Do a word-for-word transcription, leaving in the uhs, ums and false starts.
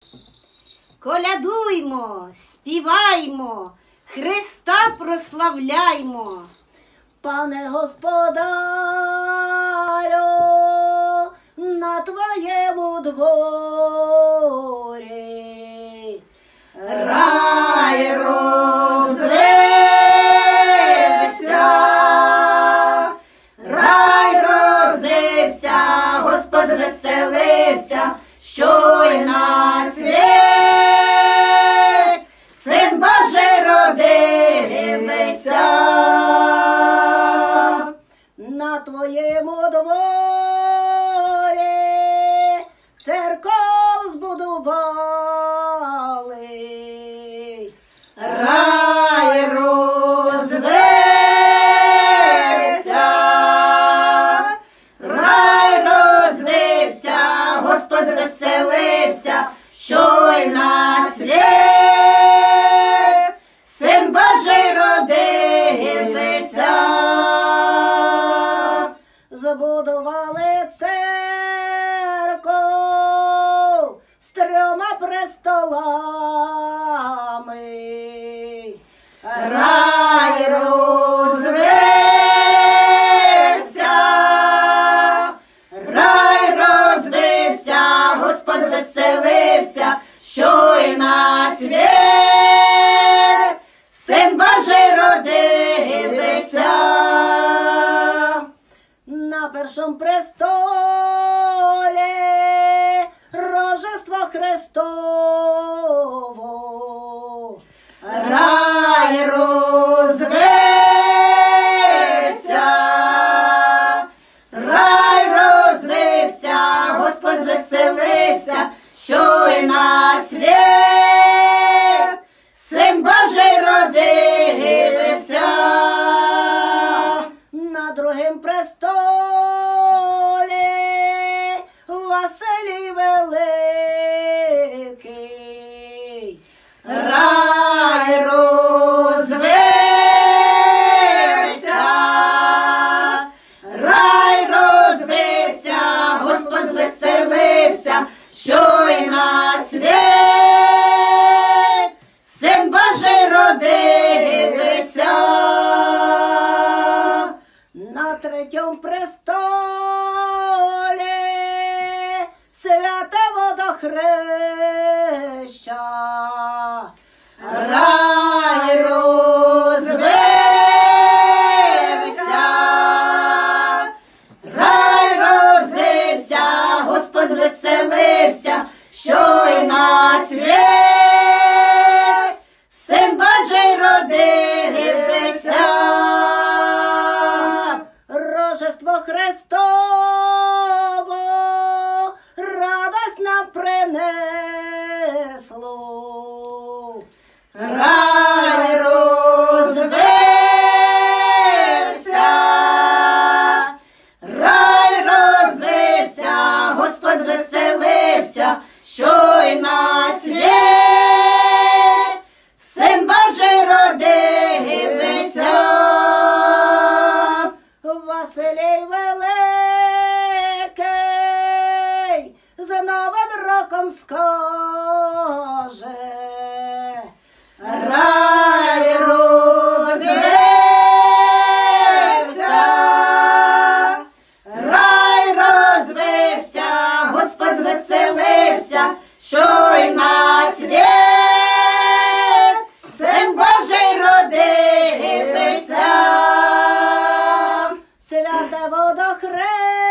Колядуймо, співаймо, Христа прославляймо. Пане господарю, на твоєму дворі рай розвився, рай розвився, Господь звеселився, що й на світ Син Божий родився. на твоєму дворі церков збудували. Рай розвився, рай розвився, Господь звеселився, що й на світ Син Божий родився. Збудували церкву з трьома престолами. Рай розвився, рай розвився, Господь звеселився, що й на світ Син Божий родився. На першому престолі Рождество Христово. Рай розвився, рай розвився, Господь звеселився, що й на світ Син Божий родився. На другому престолі Василій Великий. Рай розвився, рай розвився, Господь звеселився, що й на світ Син Божий родився. На третьому престолі святе водохреща. Рай розвився, рай розвився, Господь звеселився, що й на світ Син Божий родився. Рождество Христово радость нам принесло. Рай розвився, рай розвився, Господь звеселився, що й на світ Син Божий родився. Василій Великий з Новим роком скаже. Рай розвився, рай розвився, Господь звеселився, що й на світ Син Божий родився. Святе водохреща